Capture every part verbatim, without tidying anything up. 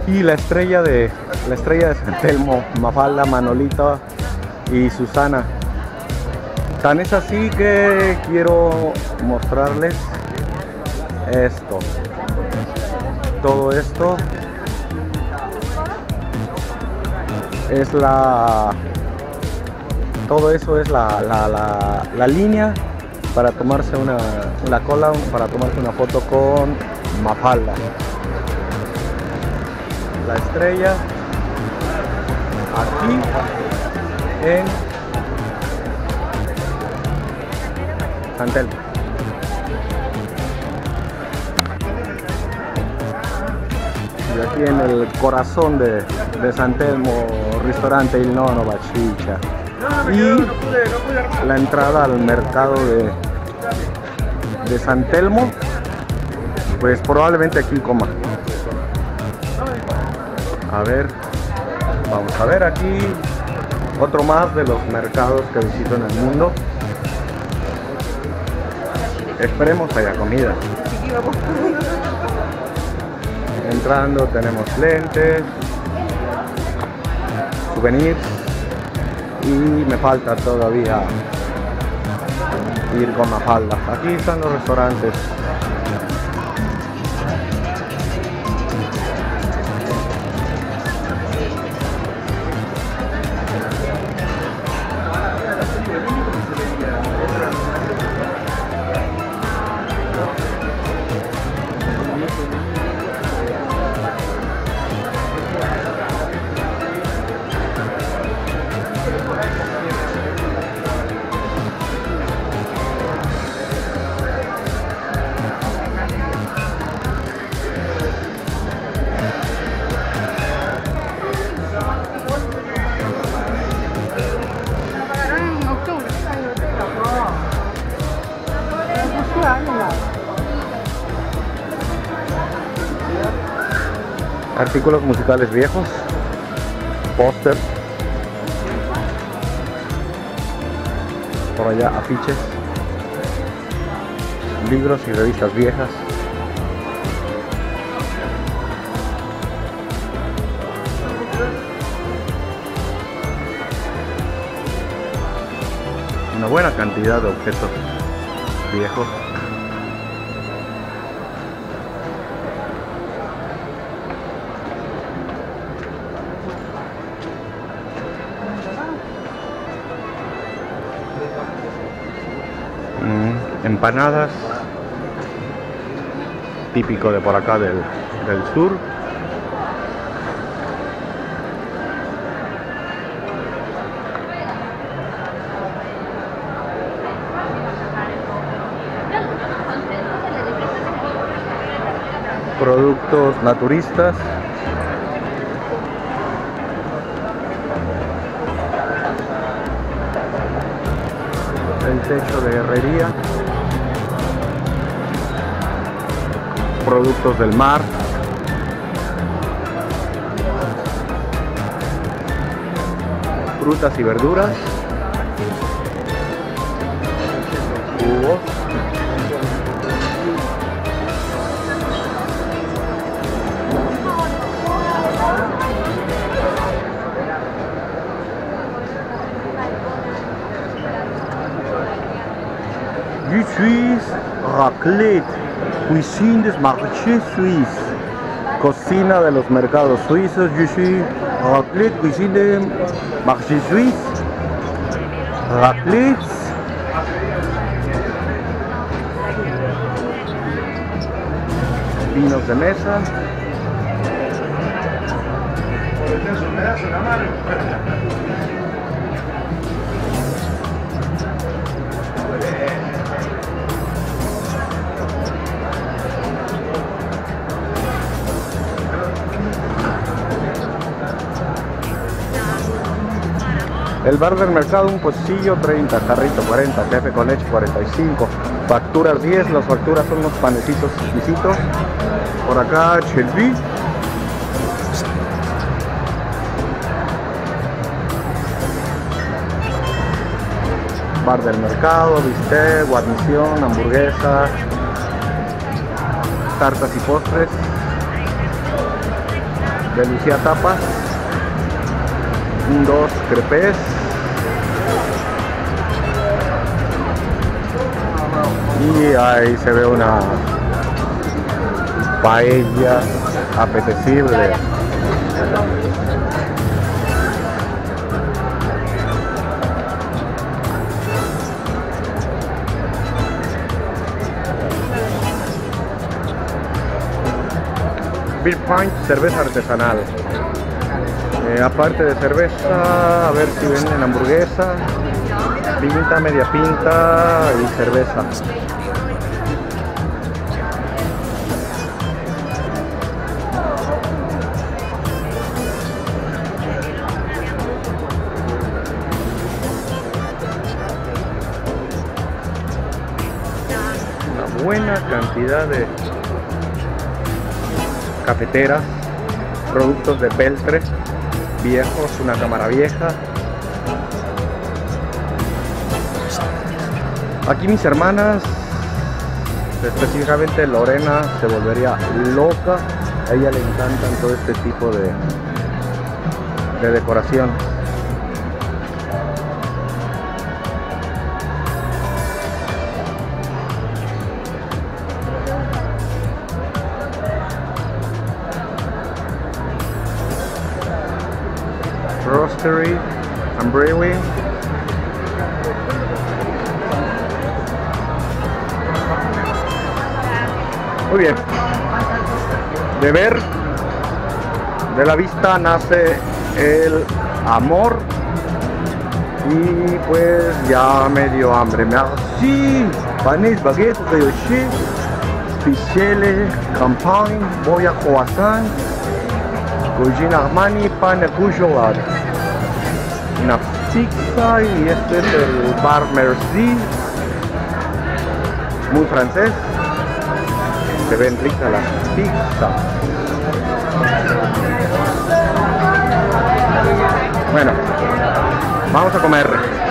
Y la estrella de la estrella de San Telmo, Mafalda, Manolita y Susana. Tan es así que quiero mostrarles esto. Todo esto es la todo eso es la, la, la, la línea para tomarse una la cola para tomarse una foto con Mafalda. La estrella aquí en San Telmo. Y aquí en el corazón de, de San Telmo, restaurante Il Nono Bachicha. Y la entrada al mercado de, de San Telmo, pues probablemente aquí coma. A ver, vamos a ver aquí otro más de los mercados que visito en el mundo. Esperemos haya comida. Entrando tenemos lentes, souvenirs y me falta todavía ir con Mafalda. Aquí están los restaurantes. Artículos musicales viejos, póster, por allá afiches, libros y revistas viejas. Una buena cantidad de objetos viejos. Empanadas, típico de por acá del, del sur. Productos naturistas. El techo de herrería. Productos del mar, frutas y verduras, jugos, du Suisse raclette. Cuisine des marchés suisses, cocina de los mercados suizos. Je suis raclette, cuisine de marché suisse, raclette, vinos de mesa, el bar del mercado, un pocillo treinta, carrito cuarenta, café con leche cuarenta y cinco, facturas diez, las facturas son unos panecitos exquisitos. Por acá Chelby, bar del mercado, bistec, guarnición, hamburguesa, tartas y postres. de Lucía Tapas. Un, dos, crepes. Y ahí se ve una paella apetecible. Beer Pint, cerveza artesanal. Eh, aparte de cerveza, a ver si venden hamburguesa, pinta, media pinta y cerveza. Una buena cantidad de cafeteras, productos de peltre viejos, una cámara vieja. Aquí mis hermanas, específicamente Lorena, se volvería loca. A ella le encantan todo este tipo de, de decoración. Roastery and Brewing. Muy bien. De ver, de la vista nace el amor. Y pues ya me dio hambre. Merci. Panes, baguettes, brioche, pichele, campagne, boya croissant, Cuisine Armani, pan de Goujoade. Una pizza, y este es el bar Merci, muy francés. Se ven ricas las pizzas. Bueno, vamos a comer.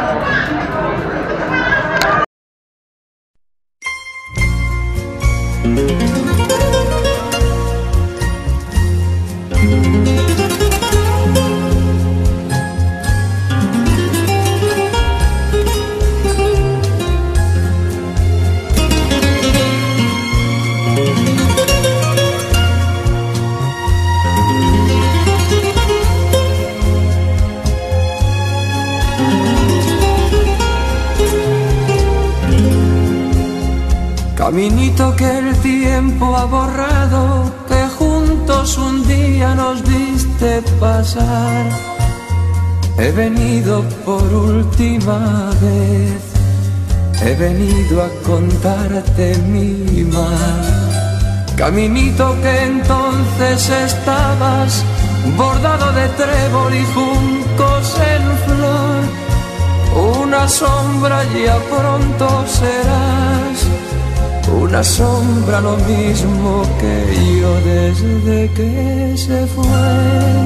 Caminito que el tiempo ha borrado, que juntos un día nos viste pasar. He venido por última vez, he venido a contarte mi mal. Caminito que entonces estabas bordado de trébol y juncos en flor. Una sombra ya pronto serás, una sombra lo mismo que yo desde que se fue.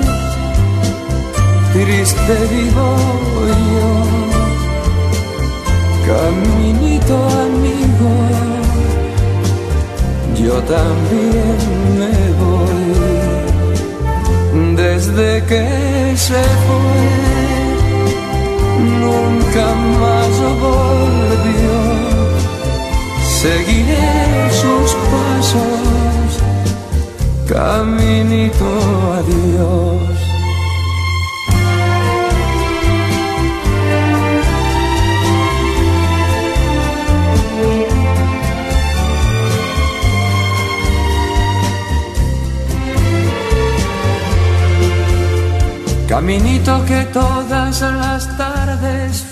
Triste vivo yo, caminito amigo, yo también me voy. Desde que se fue, nunca más volvió. Seguiré sus pasos, caminito adiós. Caminito que todas las tardes